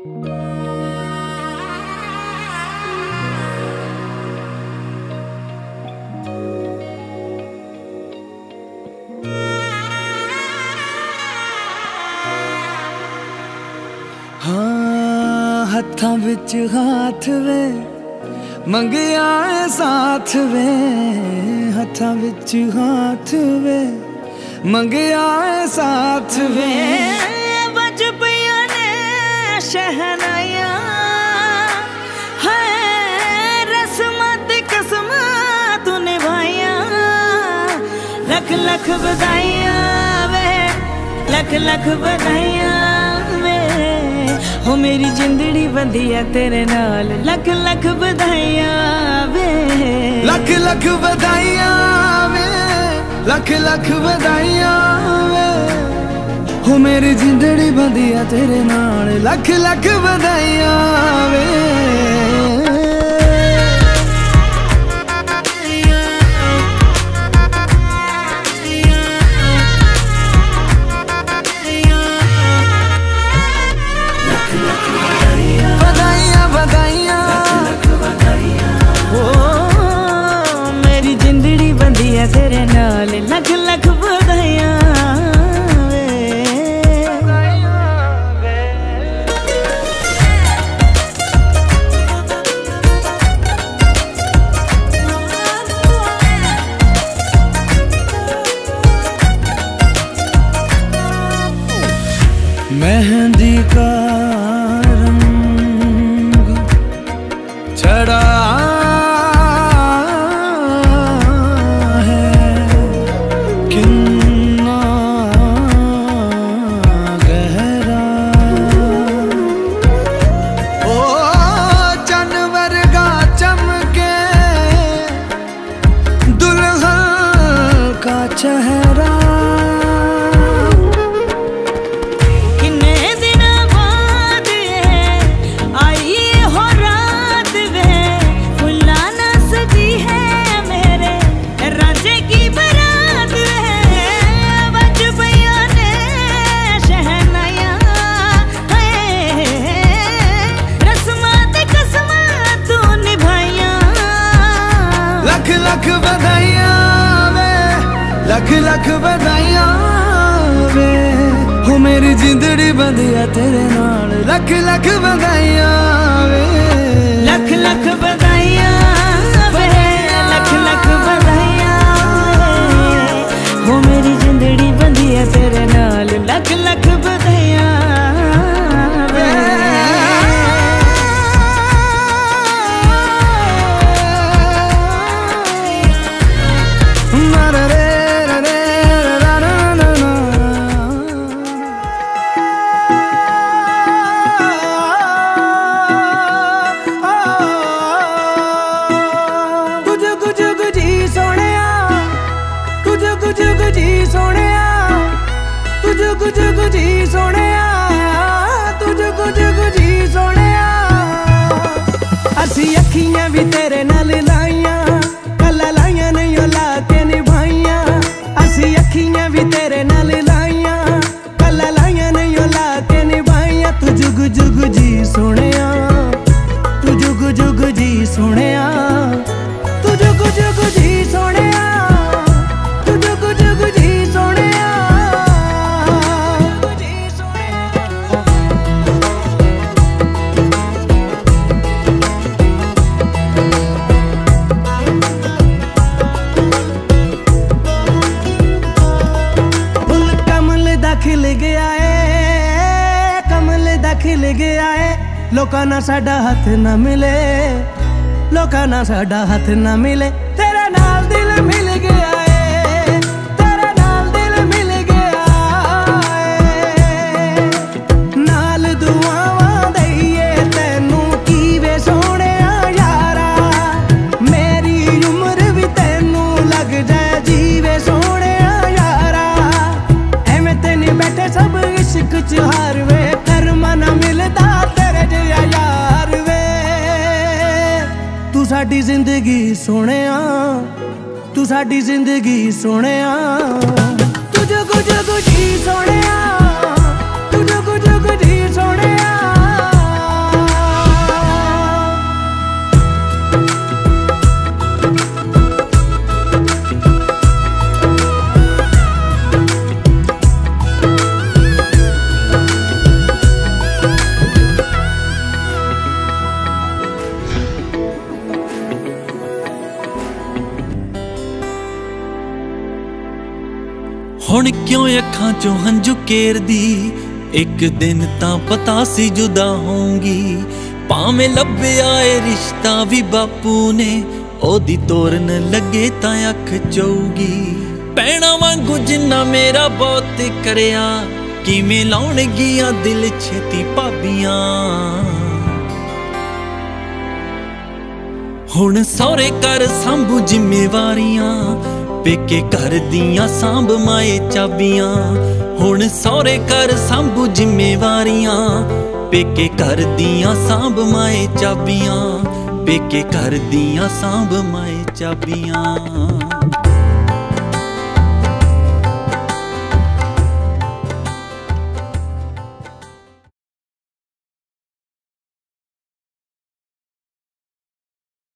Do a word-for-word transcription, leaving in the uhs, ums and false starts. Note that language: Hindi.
हाँ हत्थां विच हाथ वे मंगिया साथ वे, हत्थां विच हाथ वे मंगिया साथ वे। बज पिया ने शहनाया है, रस्मां ते कसमां तू निभाया। लख लख बधाइयां वे, लख लख बधाइयां वे, हो मेरी जिंदड़ी बंधी है तेरे नाल। लख लख बधाइयां वे, लख लख बधाइयां वे, लख लख बधाइयां वे, हो मेरी जिंदड़ी बंधी है तेरे नाल। लख लख बधाइयां वे। तेरे नाल लख लख बधाइयां वे। मेहंदी का रंग चढ़ा चेहरा किन्ने दिन बाद आई हो रात वे, फुल्ला ना सजी है मेरे राजे की बरात वे। बज पिया ने शहनाया है, रस्मां ते कसमां तू निभाइया। लख लख बधाइयां वे, लख लख बधाइयां वे, हो मेरी जिंदड़ी बंधी है तेरे नाल। लख लख बधाइयां वे, लख लख बधाइयां वे, लख लख बधाइयां वे, हो मेरी जिंदड़ी बंधी है तेरे नाल। लख लख बधाइयां वे। जुग जुग जी सोहणिया, तू जुग जुग जी सोहणिया। असी अखियां भी तेरे नाल लाइयां, कला लाइयां नहीं ओ ला के निभाइयां। असी अखियां भी तेरे नाल लाइयां, कला लाइयां नहीं ओ ला के निभाइयां। तू जुग जुग जी सोहणिया, तू जुग जुग जी सोहणिया, तू जुग जुग जी सोहणिया, तू जुग जुग जी सोहणिया। खिल गया है, कमल दा खिल गया है, लोकां ना साडा हथ ना मिले, लोकां ना साडा हथ ना मिले। तेरे नाल दिल मिल गया है, तेरे नाल दिल मिल गया है। नाल दुआवां दईए तैनू कीवे सोहणिया यारा, मेरी उम्र भी तैनू लग जाए जीवे सोहणिया यारा। एवें ते नहीं बैठे सब इश्क च हार वे, कर्मा ना मिलदा तेरे जिहा यार वे। तू साडी जिंदगी सोहणिया, तू साडी जिंदगी सोहणिया, तू जुग जुग जी सोहणिया, तू जुग जुग जी सोहणिया। हुण क्यों अखां चों हंझू केरदी, एक दिन तां पता सी जुदा होंगी। भावें लभ्या ए रिश्ता भी बापू ने, ओदी तोरन लगे तां अख चौगी। भैणां वांगू जिन्ना मेरा बहुत करया, किवें लाउणगियां दिल छेती भाबियां। हुण सौरे घर सांभू जिम्मेवारियां, पेके घर दियां सांभ माए चाबियां। हुण सौरे घर सांभू जिम्मेवारियां, पेके घर दियां सांभ माए चाबियां। पेके घर दियां सांभ माए चाबियां।